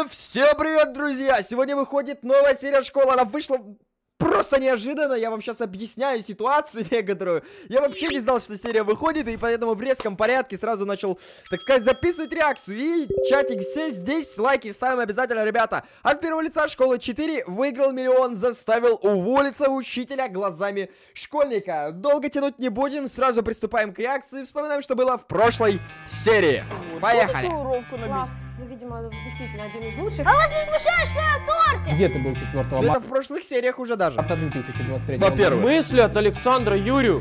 Всем привет, друзья! Сегодня выходит новая серия школы. Она вышла просто неожиданно. Я вам сейчас объясняю ситуацию некоторую. Я вообще не знал, что серия выходит, и поэтому в резком порядке сразу начал, так сказать, записывать реакцию. И чатик, все здесь, лайки ставим обязательно, ребята. От первого лица школы 4 выиграл миллион, заставил уволиться учителя глазами школьника. Долго тянуть не будем, сразу приступаем к реакции. Вспоминаем, что было в прошлой серии. Поехали! Класс, видимо, действительно один из лучших. А вас не смущает, что я в торте? Где ты был 4 марта? Это в прошлых сериях уже даже. Марта 2023. Во-первых. Мысли от Александра Юрию.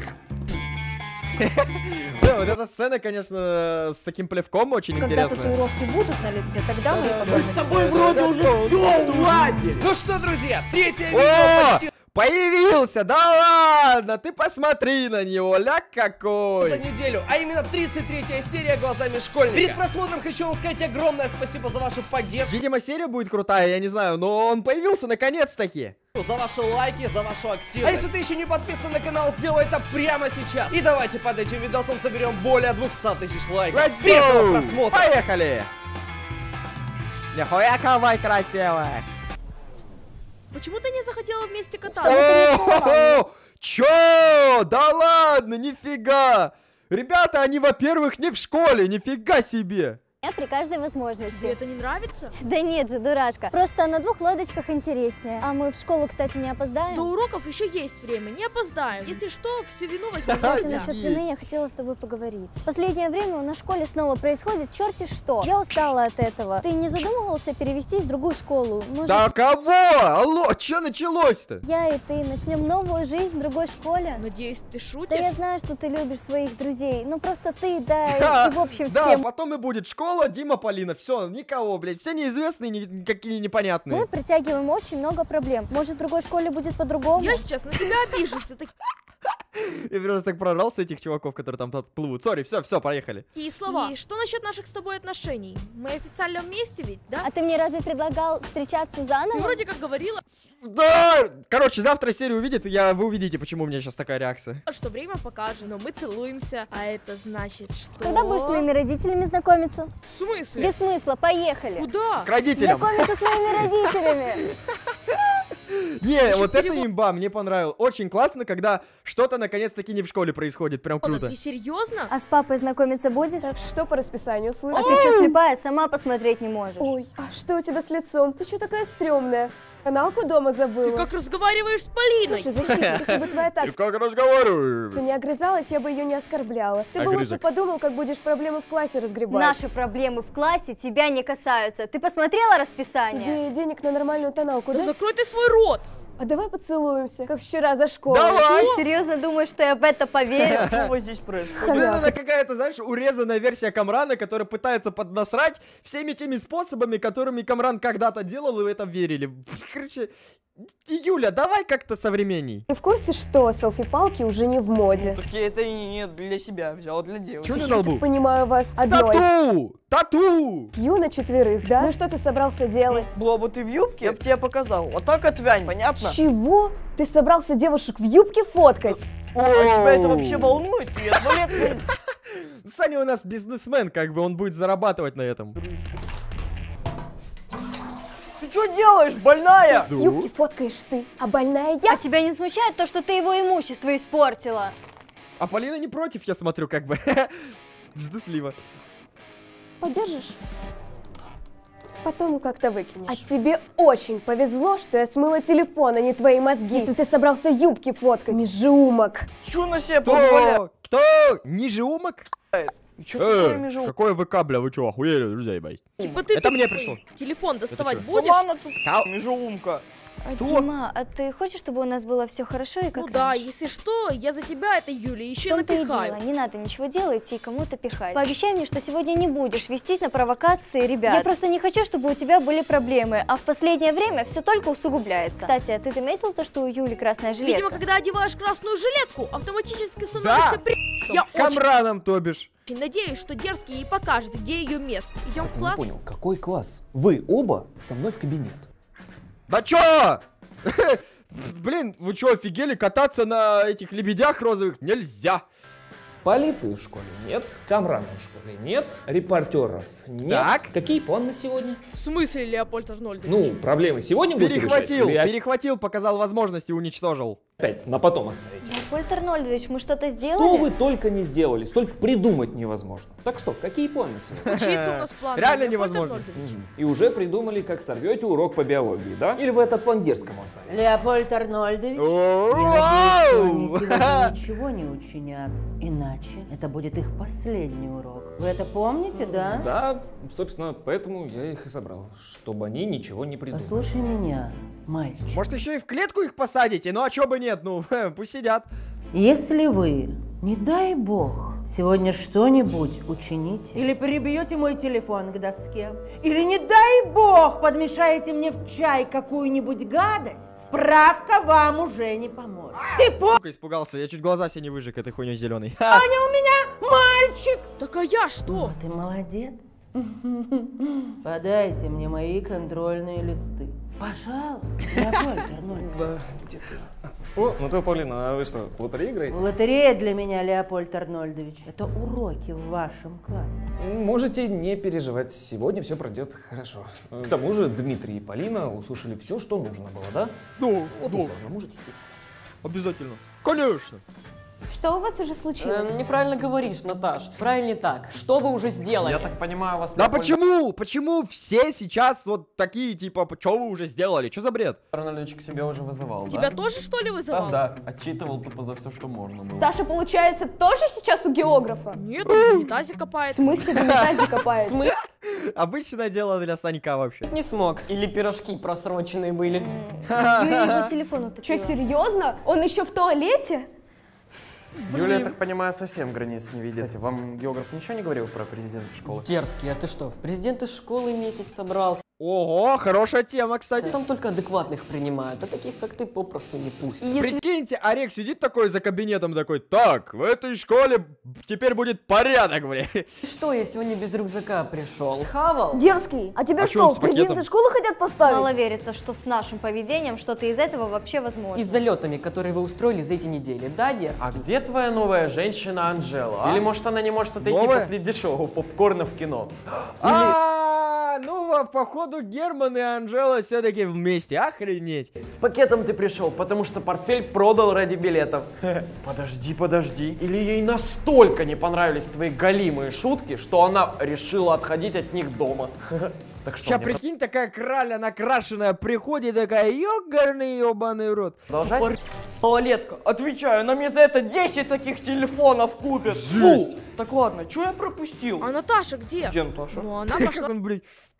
Да, вот эта сцена, конечно, с таким плевком очень Когда интересная. татуировки будут на лице, тогда мы поговорим. С тобой вроде уже все уладили. Ну что, друзья, третье О, видео почти появился! Да ладно, ты посмотри на него, ляг какой! за неделю, а именно 33-я серия глазами школьника. Перед просмотром хочу вам сказать огромное спасибо за вашу поддержку, Видимо, серия будет крутая, я не знаю, но он появился наконец-таки. за ваши лайки, за вашу активность. А если ты еще не подписан на канал, сделай это прямо сейчас. И давайте под этим видосом соберем более 200 тысяч лайков. Let's Приятного go! просмотра! Поехали! Нихуя какая красивая! Почему ты не захотела вместе кататься? О-хо-хо! Чё? Да ладно, нифига! Ребята, они, во-первых, не в школе, нифига себе! Я при каждой возможности. Тебе это не нравится? Да нет же, дурашка. Просто на двух лодочках интереснее. А мы в школу, кстати, не опоздаем. До уроков еще есть время, не опоздаем. Если что, всю вину возьмем Да, на Кстати, себя. насчет вины я хотела с тобой поговорить. В последнее время у нас в школе снова происходит черти что. Я устала от этого. Ты не задумывался перевестись в другую школу? Может, Да кого? Алло, чё началось-то? я и ты начнем новую жизнь в другой школе? Надеюсь, ты Да шутишь? я знаю, что ты любишь своих друзей. Ну просто ты, да, и в общем Да, всем. потом и будет школа, Дима, Полина, все, никого, блядь, все неизвестные, никакие непонятные. Мы притягиваем очень много проблем. Может, в другой школе будет по-другому? Я сейчас на тебя обижусь за Я просто так прорвался этих чуваков, которые там плывут. Сори, все, поехали. такие слова. И что насчет наших с тобой отношений? Мы официально вместе ведь, да? А ты мне разве предлагал встречаться Ты заново? вроде как говорила, Да! Короче, завтра серию увидит, вы увидите, почему у меня сейчас такая реакция. что время покажет, но мы целуемся. А это значит, что... Когда будешь с моими родителями знакомиться? В смысле? Без смысла, поехали. Куда? К родителям. Знакомиться с моими родителями. Не, вот это перевод. имба, мне понравилось. Очень классно, когда что-то наконец-таки не в школе происходит. Прям круто. Ты серьезно? А с папой знакомиться будешь? Так что по расписанию А слышишь? ты что, слепая, сама посмотреть не можешь? Ой, а что у тебя с лицом? Ты что такая стрёмная? Каналку дома забыла? Ты как разговариваешь с Полиной? Слушай, защитник, если бы твоя И так как разговариваю? не огрызалась, я бы ее не оскорбляла. Ты бы лучше Огрызок. подумал, как будешь проблемы в классе разгребать. Наши проблемы в классе тебя не касаются. Ты посмотрела расписание? Тебе денег на нормальную тоналку Да дать? закрой ты свой рот! А давай поцелуемся, как вчера за школу. Давай! Серьезно думаешь, что я в это поверю? Что здесь происходит? Блин, она какая-то, знаешь, урезанная версия Камрана, которая пытается поднасрать всеми теми способами, которыми Камран когда-то делал, и в это верили. Короче, Юля, давай как-то современней. Ты в курсе, что селфи-палки уже не в моде? Так я это и не для себя взял, а для девушки. Чего ты Я на так лбу? понимаю вас одной. Тату! Тату! Пью на 4, да? Ну и что ты собрался делать? Была бы ты в юбке, я бы тебе показал. Вот так отвянь, понятно? Чего? Ты собрался девушек в юбке фоткать? А тебя это вообще волнует? Нет, ну нет, Саня у нас бизнесмен, как бы он будет зарабатывать на этом. ты что делаешь, больная? В юбке фоткаешь ты, а больная я. А тебя не смущает то, что ты его имущество испортила? А Полина не против, я смотрю, как бы. Жду слива. Подержишь? Потом как-то выкинешь. А тебе очень повезло, что я смыла телефон, а не твои мозги. Если ты собрался юбки фоткать. Межеумок. Чё на себе позволяет? Кто? Ниже умок? И чё такое межу? Какое ВК, бля, вы чё, охуели, друзья, ебать? Типа ты Это мне тупой. пришло. Телефон доставать чё? будешь? Ладно тут Кау. межеумка. Дима, а ты хочешь, чтобы у нас было все хорошо и как Ну да, раньше? если что, я за тебя, это Юля, В еще том-то и напихаю. дело, не надо ничего делать и кому-то пихать. Пообещай мне, что сегодня не будешь вестись на провокации ребят. Я просто не хочу, чтобы у тебя были проблемы, а в последнее время все только усугубляется. Кстати, а ты заметил то, что у Юли красная жилетка? Видимо, когда одеваешь красную жилетку, автоматически становишься при... Я Камраном, то бишь. очень надеюсь, что дерзкий ей покажет, где ее место. Идем в Не класс. понял, какой класс? Вы оба со мной в кабинет. Да чё? Блин, вы чё, офигели? Кататься на этих лебедях розовых нельзя. Полиции в школе нет, Камрана в школе нет, репортеров нет. Так. Какие планы на сегодня? В смысле, Леопольд Арнольдович? Ну, проблемы сегодня будете решать? Перехватил, показал возможности, уничтожил. Опять на потом оставите. Леопольд Арнольдович, мы что-то сделали? Что вы только не сделали, столько придумать невозможно. Так что, какие планы сегодня? Учиться у нас планы. Реально Леопольд невозможно. Арнольдович. И уже придумали, как сорвете урок по биологии, да? Или вы этот план дерзкому оставите? Леопольд Арнольдович, Вау! сегодня ничего не учинят, иначе это будет их последний урок. Вы это помните, да? Да, собственно, поэтому я их и собрал, чтобы они ничего не придумали. Послушай меня, мальчик. Может, еще и в клетку их посадите? Ну а чё бы нет, ну пусть сидят. Если вы, не дай бог, сегодня что-нибудь учините, или прибьете мой телефон к доске, или, не дай бог, подмешаете мне в чай какую-нибудь гадость, справка вам уже не поможет. Ты Сука, испугался, я чуть глаза себе не выжег этой хуйней зеленой. понял меня, мальчик? Так а я что? Ты молодец. Подайте мне мои контрольные листы. Пожалуйста, Леопольд Арнольдович. Да, где-то. О, ну то, Полина, а вы что, в лотерею играете? Лотерея для меня, Леопольд Арнольдович, это уроки в вашем классе. Можете не переживать, сегодня все пройдет хорошо. К тому же Дмитрий и Полина услышали все, что нужно было, да? Ну, Вот и ну, все, можете идти. обязательно. Конечно. Что у вас уже случилось? Неправильно говоришь, Наташ. Правильно так. Что вы уже сделали? Я так понимаю, вас... Да почему? Почему все сейчас вот такие, типа, что вы уже сделали? Что за бред? Арнольдович к себе уже вызывал, Тебя да? тоже, что ли, вызывал? Да, отчитывал тупо за все, что можно было. Саша, получается, тоже сейчас у географа? Нет, он в унитазе В копается. смысле в унитазе копается? Обычное дело для Санька вообще. Не смог. Или пирожки просроченные были. Я его телефон Че, утопила. серьезно? Он еще в туалете? Юля, я так понимаю, совсем границ не видит. Кстати, вам географ ничего не говорил про президента школы? Дерзкий, а ты что, в президенты школы метить собрался? Ого, хорошая тема, кстати. Там только адекватных принимают, а таких, как ты, попросту не пустят. Прикиньте, Орек сидит такой за кабинетом, такой, так, в этой школе теперь будет порядок, бля. Что, я сегодня без рюкзака пришел? Схавал? Дерзкий, а тебя А чё он что, с в президенты пакетом? школы хотят поставить? Мало верится, что с нашим поведением что-то из этого вообще возможно. И с залетами, которые вы устроили за эти недели, да, Дерзкий? А где твоя новая женщина Анжела? Или может она не может отойти Новая? после дешевого попкорна в кино? Ну, походу, Герман и Анжела все-таки вместе, охренеть. С пакетом ты пришел, потому что портфель продал ради билетов. Подожди. Или ей настолько не понравились твои голимые шутки, что она решила отходить от них дома. Так что, Сейчас, мне прикинь, такая краля накрашенная приходит, такая, ёгарный ёбаный рот. продолжать? Малолетка, отвечаю, на мне за это 10 таких телефонов купят. Фу! Так ладно, что я пропустил? А Наташа где? Где Наташа? Ну, она Как пошла он, блин.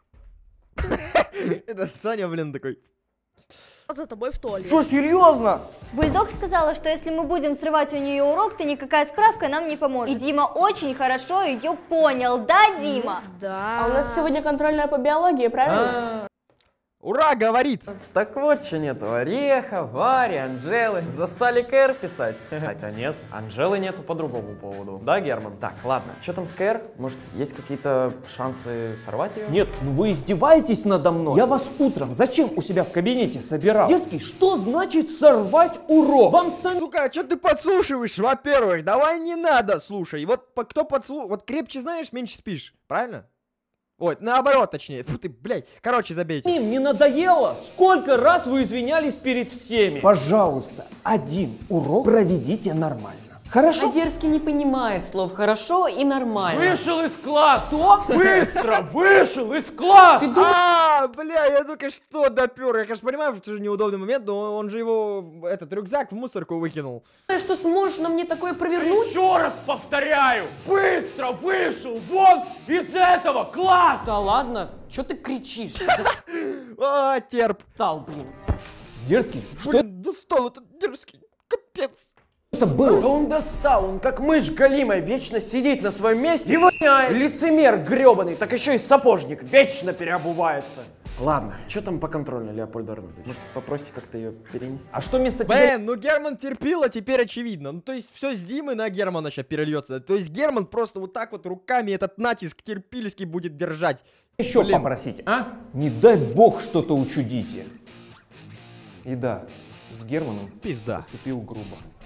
Это Саня, блин, такой. за тобой в туалет. Что, серьезно? Бульдог сказала, что если мы будем срывать у нее урок, то никакая справка нам не поможет. И Дима очень хорошо ее понял, да, Дима? Да. А у нас сегодня контрольная по биологии, правильно? Ура, говорит. Так вот, что нету Ореха, Вари, Анжелы. Засали КР писать. Хотя нет, Анжелы нету по другому поводу. Да, Герман? Так, ладно. Что там с КР? Может, есть какие-то шансы сорвать ее? Нет, ну вы издеваетесь надо мной. Я вас утром зачем у себя в кабинете собирал? Дерзкий, что значит сорвать урок? Вам сами... Сука, а что ты подслушиваешь? Во-первых, давай не надо, слушай. Вот кто подслушивает, вот крепче знаешь, меньше спишь, правильно? Ой, наоборот, точнее. Фу ты, блядь. Короче, забейте. Им не надоело? Сколько раз вы извинялись перед всеми? Пожалуйста, один урок проведите нормально. Хорошо? А Дерзкий не понимает слов «хорошо» и «нормально». Вышел из класса! Что? Быстро вышел из класса! Бля, я только что допер. Я, конечно, понимаю, что это неудобный момент, но он же его, этот рюкзак в мусорку выкинул. Ты что, сможешь на мне такое провернуть? Еще раз повторяю! Быстро вышел вон из этого класса! Да ладно, что ты кричишь? Терп. Достал, блин. Дерзкий, что Блин, достал этот дерзкий. Капец. это было? Да он достал, он как мышь голимая, вечно сидит на своем месте и воняет. Лицемер гребаный, так еще и сапожник, вечно переобувается. Ладно, что там по контрольной, Леопольд Арнольдович? Может, попросите как-то ее перенести? А что вместо тебя... Блин, ну Герман терпил, а теперь очевидно. Ну, то есть все с Димы на Германа сейчас перельется. То есть Герман просто вот так вот руками этот натиск терпильский будет держать. еще Блин. попросить, а? Не дай бог что-то учудите. И да, с Германом Пизда. поступил грубо.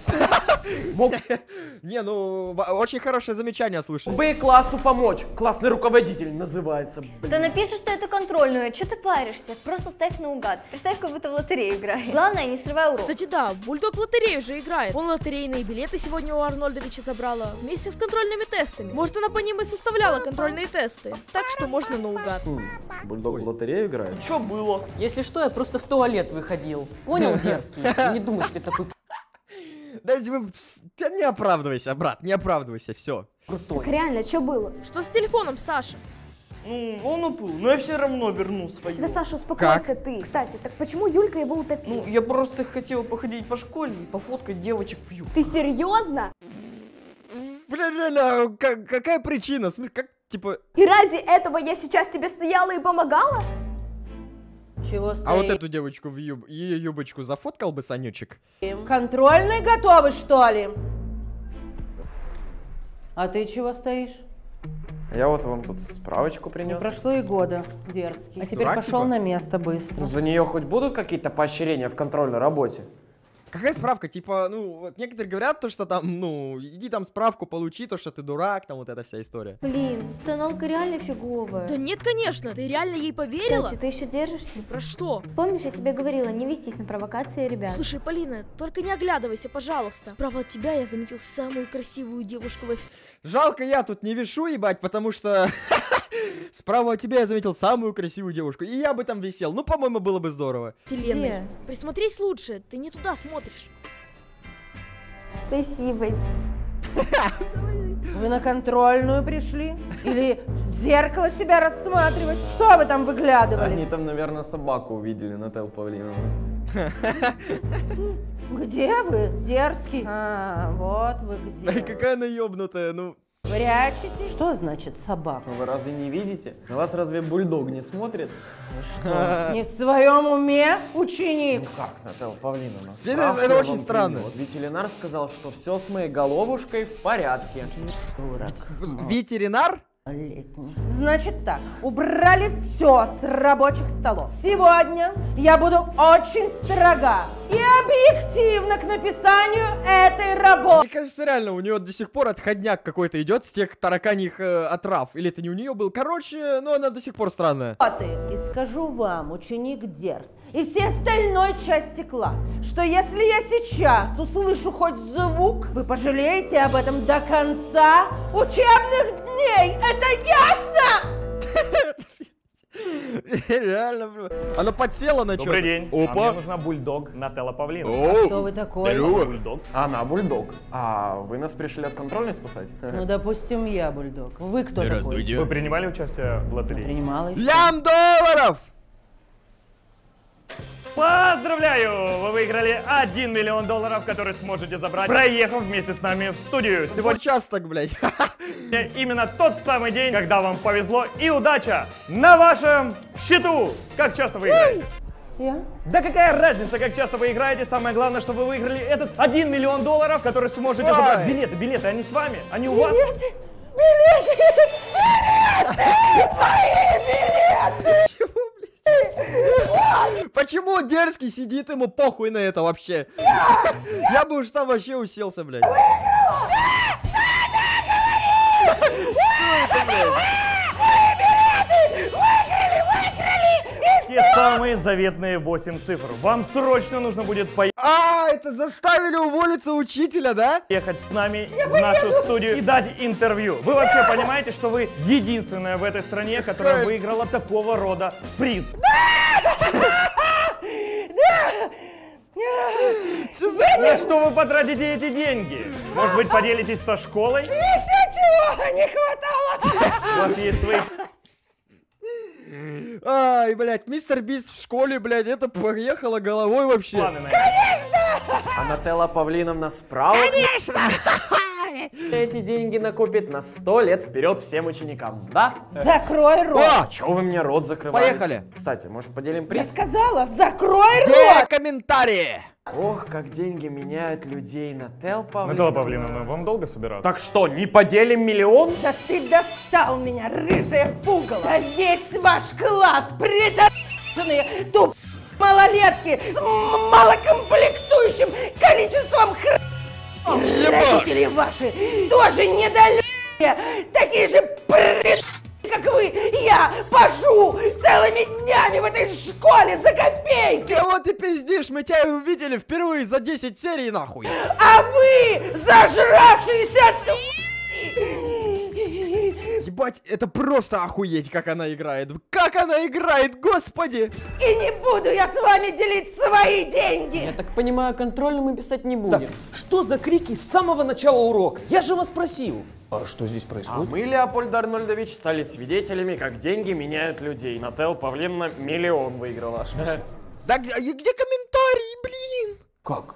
Не, ну, очень хорошее замечание, слушай. Бы классу помочь. Классный руководитель называется. Да напишешь, что это контрольную, что ты паришься? Просто ставь наугад. Представь, как будто в лотерею играешь. Главное, не срывай урок. Кстати, да, Бульдог в лотерею же играет. Он лотерейные билеты сегодня у Арнольдовича забрала. Вместе с контрольными тестами. Может, она по ним и составляла контрольные тесты. Так что можно наугад. Бульдог в лотерею играет? Что было? Если что, я просто в туалет выходил. Понял, дерзкий? Не думай, что ты такой Да не оправдывайся, брат, не оправдывайся, все. Так реально, что было? Что с телефоном, Саша? Ну, он уплыл, но я все равно верну свое. Да, Саша, успокойся ты. Кстати, так почему Юлька его утопила? Ну, я просто хотел походить по школе и пофоткать девочек в юбке. Ты серьезно? Бля, реально, какая причина? В смысле, как, типа... И ради этого я сейчас тебе стояла и помогала? Чего стоит? А вот эту девочку в ее юбочку зафоткал бы Санючек? Контрольные готовы, что ли? А ты чего стоишь? Я вот вам тут справочку Не принес. прошло и года, дерзкий. А теперь Дурак, пошел типа? на место быстро. За нее хоть будут какие-то поощрения в контрольной работе? Какая справка? Типа, ну, вот некоторые говорят то, что там, ну, иди там справку получи, то, что ты дурак, там вот эта вся история. Блин, тоналка реально фиговая. Да нет, конечно. Ты реально ей поверила? Кстати, ты еще держишься? Про что? Помнишь, я тебе говорила, не вестись на провокации ребят? Слушай, Полина, только не оглядывайся, пожалуйста. Справа от тебя я заметил самую красивую девушку во всем. Жалко, я тут не вешу, ебать, потому что справа от тебя я заметил самую красивую девушку, и я бы там висел. Ну, по-моему, было бы здорово. Вселенной. Где? Присмотрись лучше, ты не туда смотришь. Спасибо. Вы на контрольную пришли? Или в зеркало себя рассматривать? Что вы там выглядывали? Они там, наверное, собаку увидели, Нателлу Павлиновну. Где вы, дерзкий? А, вот вы Ай, где. какая она ёбнутая, ну... Прячете? Что значит собака? Ну вы разве не видите? На вас разве бульдог не смотрит? Что, не в своем уме, ученик? Ну как, Нателла Павлиновна? Это справку очень я вам странно. принес. Ветеринар сказал, что все с моей головушкой в порядке. Дурак. Ветеринар? Летний. Значит так, убрали все с рабочих столов. Сегодня я буду очень строга и объективна к написанию этой работы. Мне кажется, реально, у нее до сих пор отходняк какой-то идет с тех тараканьих отрав. Или это не у нее был? Короче, ну она до сих пор странная. И скажу вам, ученик Дерз, и всей остальной части класса, что если я сейчас услышу хоть звук, вы пожалеете об этом до конца учебных дней. Это ясно? Реально, бро. Она подсела на Добрый что-то. день. Опа. Мне нужна бульдог Нателла Павлиновна. Кто вы такой? Бульдог. Она бульдог. А вы нас пришли от контрольной спасать? Ну, допустим, я бульдог. Вы кто такой? Вы принимали участие в лотерее? Принимала еще. Лям долларов! Поздравляю! Вы выиграли $1 миллион, который сможете забрать, проехав вместе с нами в студию. Сегодня Участок, блядь. именно тот самый день, когда вам повезло и удача на вашем счету. Как часто вы играете? Я? Да какая разница, как часто вы играете, самое главное, что вы выиграли этот $1 миллион, который сможете забрать. Билеты, они с вами, они у вас. Почему дерзкий сидит, ему похуй на это вообще? Я бы уж там вообще уселся, блядь. Что это, блядь? Те самые заветные 8 цифр. Вам срочно нужно будет Это заставили уволиться учителя, да? поехать с нами в нашу студию и дать интервью. Вы вообще понимаете, что вы единственная в этой стране, которая выиграла такого рода приз? На что вы потратите эти деньги? Может быть, поделитесь со школой? Ничего не хватало! У вас есть свои... Ай, блядь, мистер Бист в школе, блядь, это поехало головой вообще. планы на это? А Нателла Павлиновна справа? Конечно! Эти деньги накопит на 100 лет вперед всем ученикам, да? Закрой рот! О! Чего вы мне рот закрываете? Поехали. Кстати, может поделим Я приз? сказала, закрой Где рот! комментарии? Ох, как деньги меняют людей, Нателла Павлиновна. Нателла Павлиновна, вам долго собираться? Так что, не поделим миллион? Да ты достал меня, рыжая пугало! Да весь ваш класс придорожные туп малолетки с малокомплектующим количеством Родители ваши тоже недолюбие, такие же как вы. Я пашу целыми днями в этой школе за копейки. Кого ты пиздишь? Мы тебя увидели впервые за 10 серий, нахуй. А вы зажравшиеся... Ебать, это просто охуеть, как она играет. Как она играет, господи! И не буду я с вами делить свои деньги. Я так понимаю, контрольную мы писать не будем. Так, что за крики с самого начала урока? Я же вас просил. А что здесь происходит? А мы, Леопольд Арнольдович, стали свидетелями, как деньги меняют людей. Нател Павловна миллион выиграла. Да где комментарии, блин? Как?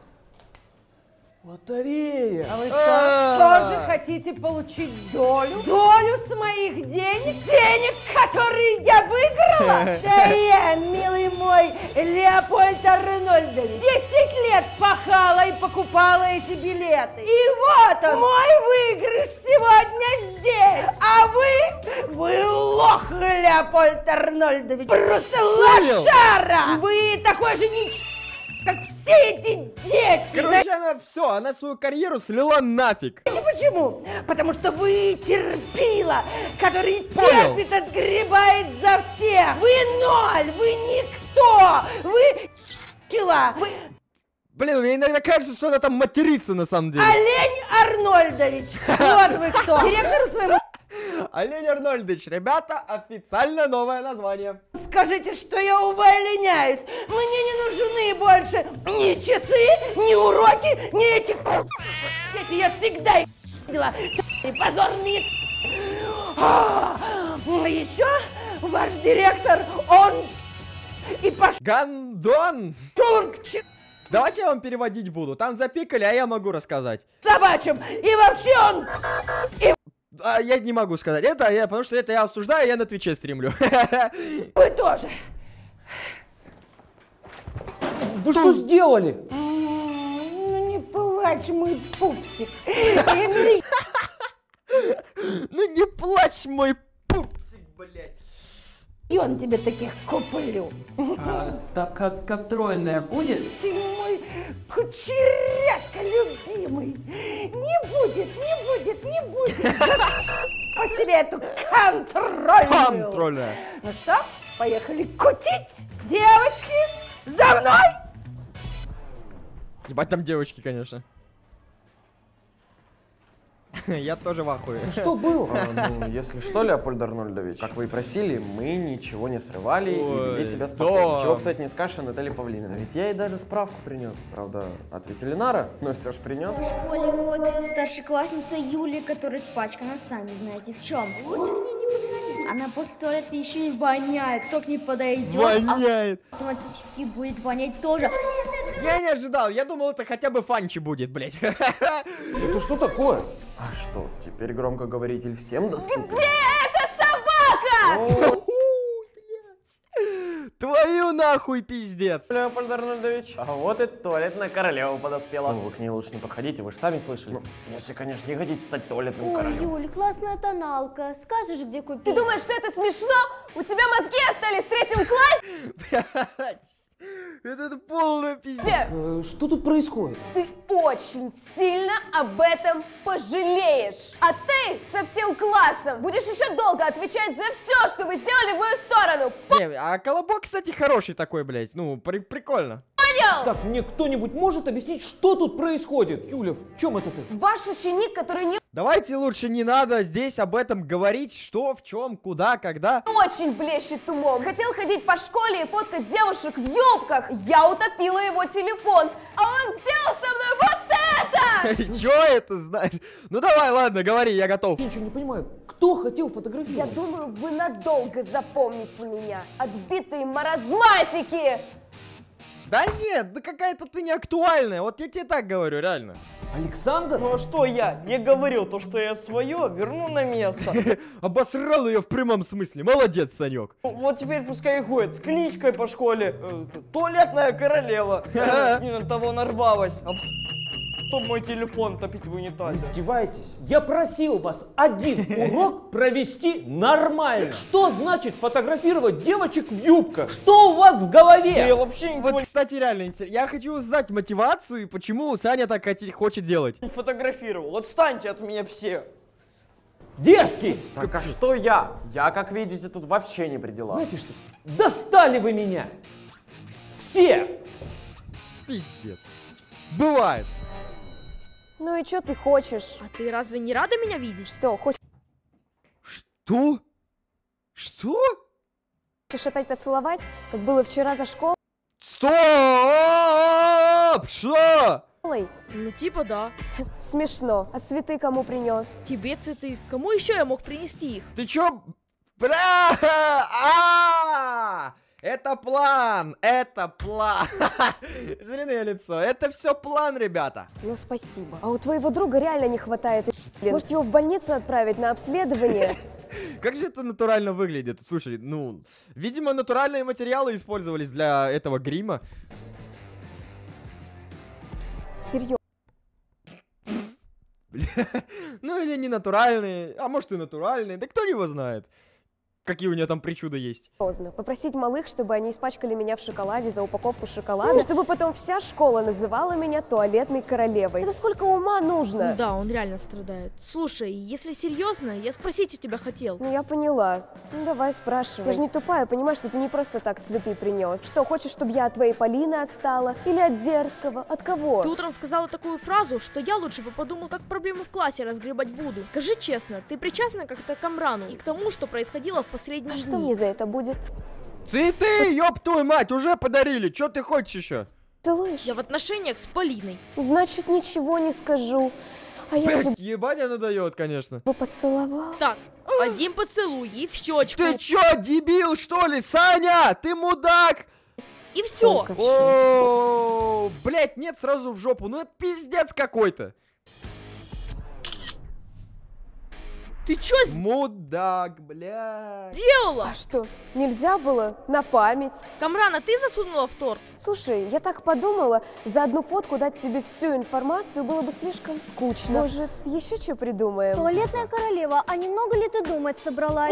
Лотерея. А вы тоже хотите получить долю? Долю с моих денег? Денег, которые я выиграла? Да я, милый мой Леопольд Арнольдович, 10 лет пахала и покупала эти билеты. И вот он, мой выигрыш сегодня здесь. А вы лох, Леопольд Арнольдович. Просто лошара. Вы такой же как все эти дети. Короче, она все, она свою карьеру слила нафиг. Почему? Потому что вы терпила, который терпит, отгребает за всех. Вы ноль, вы никто, вы чела. Блин, мне иногда кажется, что она там матерится на самом деле. Олень Арнольдович, вот вы кто. Директору своему... Олень Арнольдович, ребята, официально новое название. Скажите, что я увольняюсь. Мне не нужны больше ни часы, ни уроки, ни эти... Эти я всегда видела. Позорные... Еще ваш директор, он... И пошел... Гандон! Он к чему? Давайте я вам переводить буду. Там запикали, а я могу рассказать. Собачьим. И вообще он... А я не могу сказать это, потому что это я осуждаю, я на Твиче стримлю. Вы тоже. Вы что сделали? Ну не плачь, мой пупсик. Ну не плачь, мой пупсик, блядь. И он тебе таких куплю. Так как контрольная будет? Ты мой кучеряка любимый. Не будет. По себе эту контрольную. Контрольная. Ну что, поехали кутить? Девочки, за мной! Ебать, там девочки, конечно. Я тоже в ахуе. Что было? Ну, если что, Леопольд Арнольдович, как вы и просили, мы ничего не срывали и вели себя спокойно. да. Ничего, кстати, не скажешь о Наталье Павловне. Ведь я ей даже справку принес. Правда, от ветеринара, но все ж принес. В школе вот старшеклассница Юлия, которая испачкана, сами знаете в чем. Лучше к ней не подходить. Она после туалета еще и воняет. Кто к ней подойдет, Воняет. автоматически будет вонять тоже. Я не ожидал, я думал, это хотя бы фанчи будет, блядь. Это что такое? А что, теперь громкоговоритель всем доступен? Где эта собака? Твою нахуй пиздец. Леопольд Арнольдович, а вот и туалетная королева подоспела. Ну, вы к ней лучше не подходите, вы же сами слышали. Ну, если, конечно, не хотите стать туалетным Ой, королем. Юль, классная тоналка. Скажешь, где купить? Ты думаешь, что это смешно? У тебя мозги остались в 3 классе? Это полная пиздец. Что тут происходит? Ты очень сильно об этом пожалеешь. А ты со всем классом будешь еще долго отвечать за все, что вы сделали в мою сторону. Не, а колобок, кстати, хороший такой, блядь. Ну, прикольно. Понял? Так, мне кто-нибудь может объяснить, что тут происходит? Юля, в чем это ты? Ваш ученик, который не Давайте лучше не надо здесь об этом говорить, что, в чем, куда, когда. очень блещет умом. Хотел ходить по школе и фоткать девушек в юбках. Я утопила его телефон. А он сделал со мной вот это! Чё это знаешь? Ну давай, ладно, говори, я готов. Я ничего не понимаю. Кто хотел Я фотографировать? думаю, вы надолго запомните меня. Отбитые маразматики! Да нет, да какая-то ты неактуальная. Вот я тебе так говорю, реально. Александр? Ну а что я? Я говорил, то, что я свое верну на место. Обосрал ее в прямом смысле. Молодец, Санек. Вот теперь пускай и ходит с кличкой по школе. Туалетная королева. Не на того нарвалась. чтобы мой телефон топить в унитазе. Издеваетесь? Я просил вас один урок провести нормально. Что значит фотографировать девочек в юбках? Что у вас в голове? Да я вообще не Вот, кстати, реально интересно. Я хочу узнать мотивацию и почему Саня так хочет делать. не фотографировал. Отстаньте от меня все. Дерзкий! Так а что я? Я, как видите, тут вообще не при делах. Знаете что? Достали вы меня! Все! Пиздец. Бывает. Ну и что ты хочешь? А ты разве не рада меня видеть? Что, хочешь Что? Что? опять поцеловать, как было вчера за школой? Стоп! Что? Ну типа да. Смешно. А цветы кому принес? Тебе цветы. Кому еще я мог принести их? Ты чё? Бля! Это план! Это план! Зеленое лицо. Это все план, ребята. Ну спасибо. А у твоего друга реально не хватает. Может его в больницу отправить на обследование? Как же это натурально выглядит? Слушай, ну, видимо, натуральные материалы использовались для этого грима. Серьезно. Ну или не натуральные, а может и натуральные, да кто его знает, какие у нее там причуды есть. Попросить малых, чтобы они испачкали меня в шоколаде за упаковку шоколада, чтобы потом вся школа называла меня туалетной королевой. Это сколько ума нужно? Ну да, он реально страдает. Слушай, если серьезно, я спросить у тебя хотел. Ну я поняла. Ну давай спрашивай. Я же не тупая, понимаю, что ты не просто так цветы принес. Что, хочешь, чтобы я от твоей Полины отстала? Или от Дерзкого? От кого? Ты утром сказала такую фразу, что я лучше бы подумал, как проблемы в классе разгребать буду. Скажи честно, ты причастна как-то к Амрану и к тому, что происходило в последние дни? Что мне за это будет? Цветы, ёб твою мать, уже подарили, чё ты хочешь еще? Целуешь? Я в отношениях с Полиной. Значит, ничего не скажу. А если Блядь, ебать она дает, конечно. бы поцеловал? Так, один поцелуй и в щечку. Ты чё, дебил, что ли, Саня? Ты мудак! И все. О, блядь, нет, сразу в жопу. Ну это пиздец какой-то. Ты чё Мудак, блядь. сделала? А что, нельзя было? На память? Камрана, ты засунула в торт? Слушай, я так подумала, за одну фотку дать тебе всю информацию было бы слишком скучно. Может, еще что придумаем? Туалетная королева, а немного ли ты думать собрала?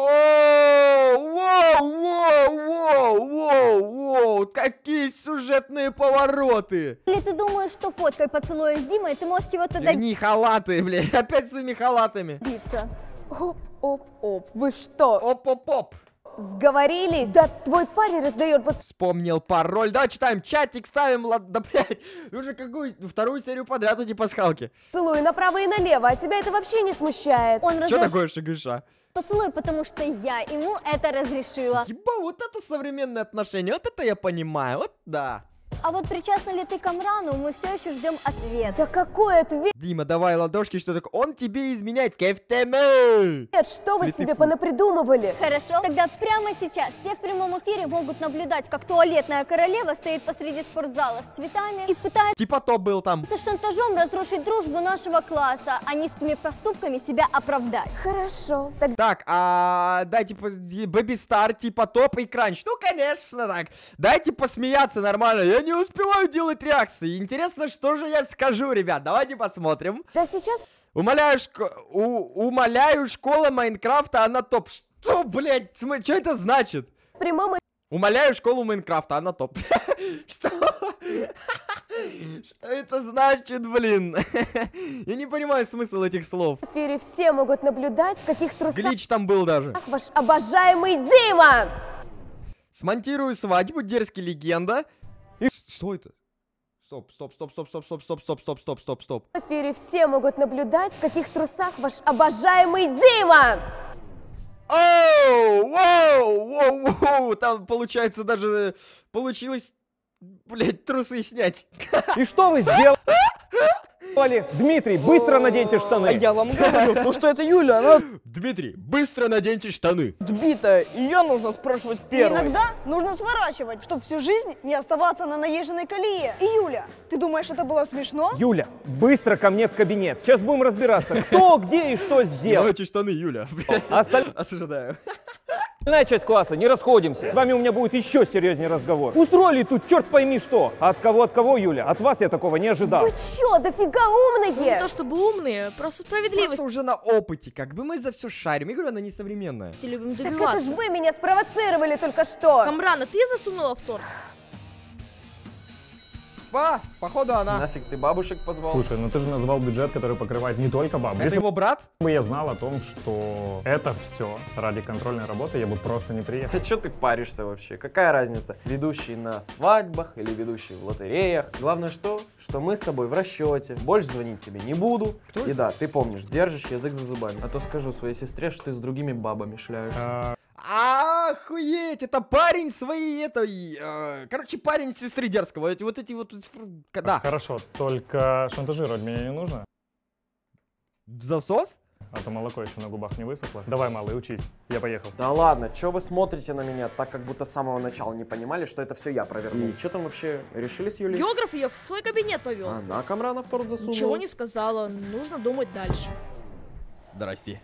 Воу, какие сюжетные повороты. Или ты думаешь, что фоткой поцелуя с Димой ты можешь его тогда Они халаты, блядь, опять своими халатами. биться? Оп-оп-оп, вы что, Оп-оп-оп. сговорились? Да твой парень раздает Вспомнил пароль. Да, читаем чатик, ставим, да, блядь. Уже какую вторую серию подряд эти пасхалки. поцелуй направо и налево, а тебя это вообще не смущает? Он Что раздает такое шагыша? поцелуй, потому что я ему это разрешила. Еба, вот это современные отношения, вот это я понимаю, вот да. А вот причастна ли ты к Амрану, мы все еще ждем ответ. Да какой ответ? Дима, давай ладошки, что такое? Он тебе изменяет, кефтеме. Что вы Цветы себе фу. понапридумывали? Хорошо, тогда прямо сейчас все в прямом эфире могут наблюдать, как туалетная королева стоит посреди спортзала с цветами и пытается Типа то был там. шантажом разрушить дружбу нашего класса, а низкими поступками себя оправдать. Хорошо, Так, да, типа, Baby Star, типа топ и кранч. Ну, конечно, так. Дайте посмеяться нормально. Я не успеваю делать реакции. Интересно, что же я скажу, ребят. Давайте посмотрим. да сейчас Умоляю, школа Майнкрафта, она топ. Что, блядь, что это значит? в прямом Умоляю школу Майнкрафта, она топ. Что? Что это значит, блин? Я не понимаю смысл этих слов. эфире все могут наблюдать, в каких трусах Глич там был даже. ваш обожаемый Дима! Смонтирую свадьбу, Дерзкий легенда. И что это? Стоп. В эфире все могут наблюдать, в каких трусах ваш обожаемый Дима! Воу, там, получается, даже получилось, блядь, трусы снять. И что вы сделали? Дмитрий, быстро наденьте А штаны. я вам говорю, ну что это Юля, она Дмитрий, быстро наденьте штаны. отбитая, ее нужно спрашивать первой. Иногда нужно сворачивать, чтобы всю жизнь не оставаться на наезженной колее. И Юля, ты думаешь, это было смешно? Юля, быстро ко мне в кабинет. Сейчас будем разбираться, кто, где и что сделал. Давайте штаны, Юля. Остальные... Осуждаю. Остальная часть класса, не расходимся. С вами у меня будет еще серьезнее разговор. Устроили тут черт пойми что. А от кого, Юля? От вас я такого не ожидал. Вы чё, дофига умные? Ну, не то чтобы умные, просто справедливость. Просто уже на опыте, как бы мы за все шарим. Я говорю, она несовременная. Любим Так это добиваться. ж вы меня спровоцировали только что. Камрана, ты засунула в торт? Походу она. Нафиг ты бабушек позвал? Слушай, ну ты же назвал бюджет, который покрывает не только бабу. Это его брат? Если бы я знал о том, что это все ради контрольной работы, я бы просто не приехал. А что ты паришься вообще? Какая разница? Ведущий на свадьбах или ведущий в лотереях? Главное что мы с тобой в расчете. Больше звонить тебе не буду. И да, ты помнишь, держишь язык за зубами. А то скажу своей сестре, что ты с другими бабами шляешься. Охуеть, это парень своей короче, парень сестры Дерзкого. Вот эти вот... Да. Хорошо, только шантажировать меня не нужно. В засос? А то молоко еще на губах не высохло. Давай, малый, учись. Я поехал. Да ладно, что вы смотрите на меня так, как будто с самого начала не понимали, что это все я провернул? И что там вообще решили с Юлей? Географ ее в свой кабинет повел. Она Камрана в торт засунула? Ничего не сказала, нужно думать дальше. Здрасте.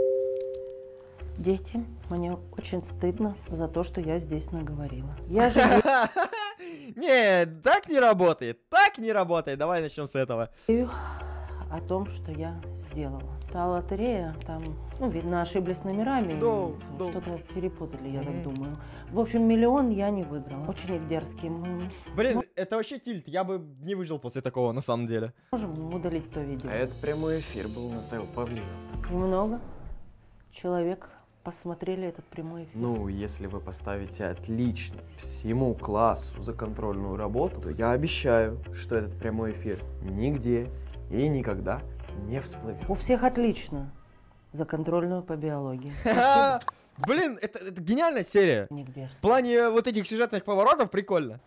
Дети, мне очень стыдно за то, что я здесь наговорила. Я же... Нет, так не работает, так не работает. Давай начнем с этого. О том, что я сделала. Та лотерея, там, ну, видно, ошиблись номерами. Да. Что-то перепутали, я так думаю. В общем, 1 миллион я не выиграла. Очень их дерзкий. Блин, это вообще тильт. Я бы не выжил после такого, на самом деле. Можем удалить то видео. А это прямой эфир был на ТВ Павлина. Немного человек посмотрели этот прямой эфир. Ну, если вы поставите отлично всему классу за контрольную работу, то я обещаю, что этот прямой эфир нигде и никогда не всплывет. У всех отлично за контрольную по биологии. Блин, это гениальная серия. В плане вот этих сюжетных поворотов прикольно.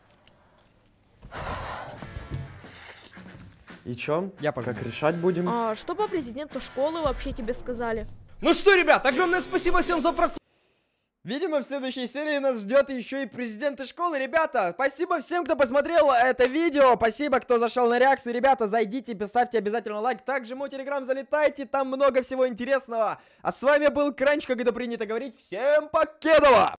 И чё? Я пока. Как решать будем? А что по президенту школы вообще тебе сказали? Ну что, ребят, огромное спасибо всем за просмотр. Видимо, в следующей серии нас ждет еще и президент школы. Ребята, спасибо всем, кто посмотрел это видео. Спасибо, кто зашел на реакцию. Ребята, зайдите, поставьте обязательно лайк. Также мой телеграм залетайте, там много всего интересного. А с вами был Кранч, как это принято говорить. Всем покедова!